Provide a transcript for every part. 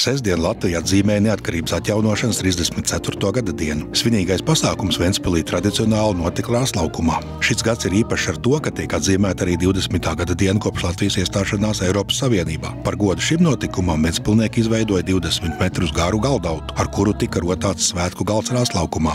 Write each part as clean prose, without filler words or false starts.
Sestdien Latvija atzīmēja neatkarības atjaunošanas 34. gada dienu. Svinīgais pasākums Ventspilī tradicionāli notika Krāslaukumā. Šis gads ir īpašs ar to, ka tiek atzīmēta arī 20. gada diena kopš Latvijas iestāšanās Eiropas Savienībā. Par godu šim notikumam ventspilnieki izveidoja 20 metrus garu galdautu, ar kuru tika rotāts svētku galds Krāslaukumā.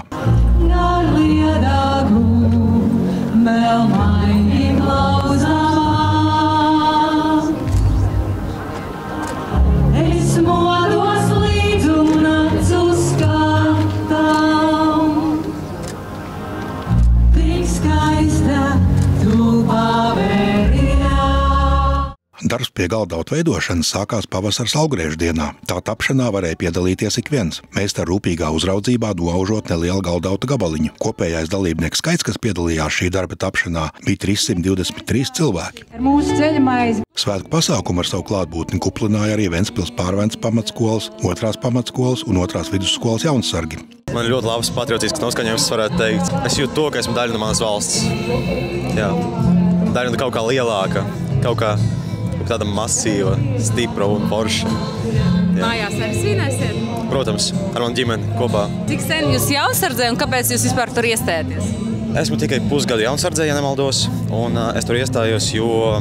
Darbs pie galdautu veidošanas sākās pavasaras Laugriežu dienā. Tā tapšanā varēja piedalīties ik viens. Meistara rūpīgā uzraudzībā noaužot nelielu galdauta gabaliņu. Kopējais dalībnieku skaits, kas piedalījās šī darba tapšanā, bija 323 cilvēki. Svētku pasākumu ar savu klātbūtni kuplināja arī Ventspils Pārventas pamatskolas, 2. pamatskolas un 2. vidusskolas jaunsargi. Man ir ļoti labs patriotisks noskaņojums, varētu teikt. Es jūtu to, ka esmu daļa no manas valsts. Jā. Daļa no kaut kā lielāka, kaut kā tāda masīva, stipra un forša. Mājās arī svinēsiet? Protams, ar manu ģimeni kopā. Cik sen jūs jaunsardzē un kāpēc jūs vispār tur iestājāties? Esmu tikai pusgadu jaunsardzē, ja nemaldos, un es tur iestājos, jo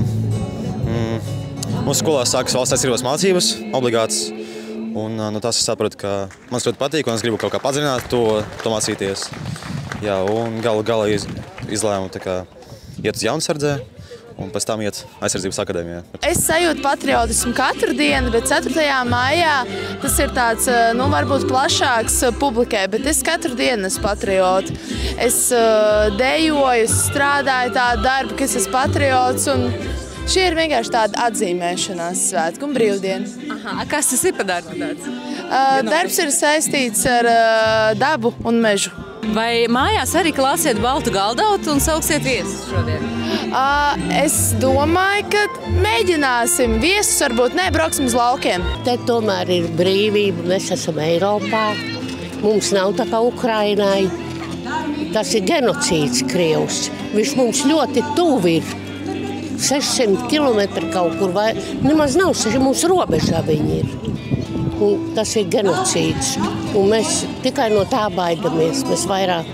mūsu skolā sākas valsts aizsardzības mācības, obligātas, un no tās es sapratu, ka man ļoti patīk, un es gribu kaut kā padziļināt to mācīties. Jā, un gala izlēmu iet uz jaunsardzē, un pēc tam iet aizsardzības akadēmijā. Es sajūtu patriotismu katru dienu, bet 4. maijā tas ir tāds, varbūt plašāks publikai, bet es katru dienu esmu patrioti. Es dejoju, strādāju tādu darbu, ka es esmu patriots, un šī ir vienkārši tāda atzīmēšanās svētku un brīvdiena. Aha, kas tas ir par darbu tāds? Darbs ir saistīts ar dabu un mežu. Vai mājās arī klāsiet baltu galdautu un sauksiet viesus šodien? Es domāju, ka mēģināsim. Viesus varbūt nebrauksim uz laukiem. Te tomēr ir brīvība, mēs esam Eiropā. Mums nav tā kā Ukrainai. Tas ir genocīds Krievs. Viņš mums ļoti tuvi ir. 600 kilometri kaut kur, vai nemaz nav, mūsu robežā viņi ir. Un tas ir genocīds. Un mēs tikai no tā baidamies, mēs vairāk.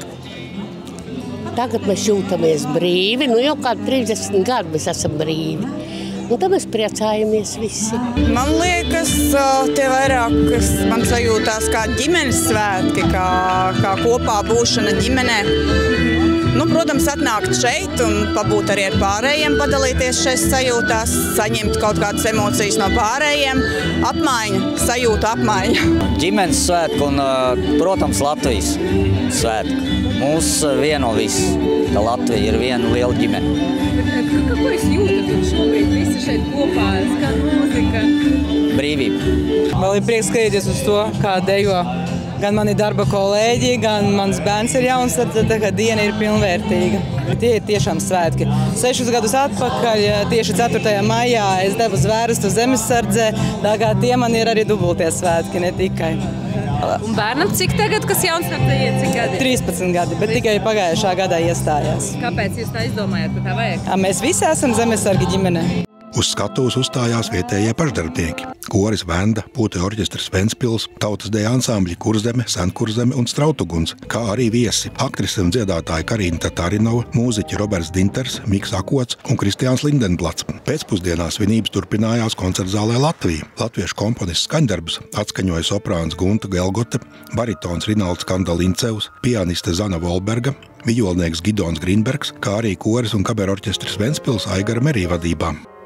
Tagad mēs jūtamies brīvi, jau kādu 30 gadu mēs esam brīvi. Un tad mēs priecājamies visi. Man liekas, tie vairāk, kas man sajūtās kā ģimenes svētki, kā kopā būšana ģimenē. Protams, atnākt šeit un pabūt arī ar pārējiem, padalīties šeit sajūtās, saņemt kaut kādas emocijas no pārējiem, apmaiņa, sajūta apmaiņa. Ģimenes svētku un, protams, Latvijas svētku. Mūs vieno viss, ka Latvija ir viena liela ģimene. Ko jūs jūtat šobrīd visi šeit kopā, skan mūzika? Brīvība. Vēl ir prieks skatīties uz to, kā dejo gan mani darba kolēģi, gan mans bērns ir jauns, tad diena ir pilnvērtīga. Tie ir tiešām svētki. 6 gadus atpakaļ, tieši 4. maijā, es devu zvērestu zemesardzē, tā kā tie man ir arī dubultie svētki, ne tikai. Un bērnam cik tagad, kas jaunsardzē iet, cik gadi? 13 gadi, bet tikai pagājušā gadā iestājās. Kāpēc jūs tā izdomājāt, ka tā vajag? Mēs visi esam zemesargi ģimene. Uz skatuves uzstājās vietējie pašdarbnieki. Koris Venda, Pūteļu orķestris Ventspils, tautas deju ansambļi Kurzeme, Senkurzeme un Strautuguns, kā arī viesi aktrise un dziedātāji Karīna Tatārinova, mūziķi Roberts Dinters, Miks Akots un Kristiāns Lindenblats. Pēcpusdienā svinības turpinājās koncertzālē Latvija. Latviešu komponists skaņdarbus atskaņoja soprāns Gunta Gelgote, baritons Rinalds Kandalincevs, pianiste Zana Volberga, vijolnieks Gidons Grīnbergs, kā arī koris un kaberu orķestris Ventspils Aigara Merī vadībā.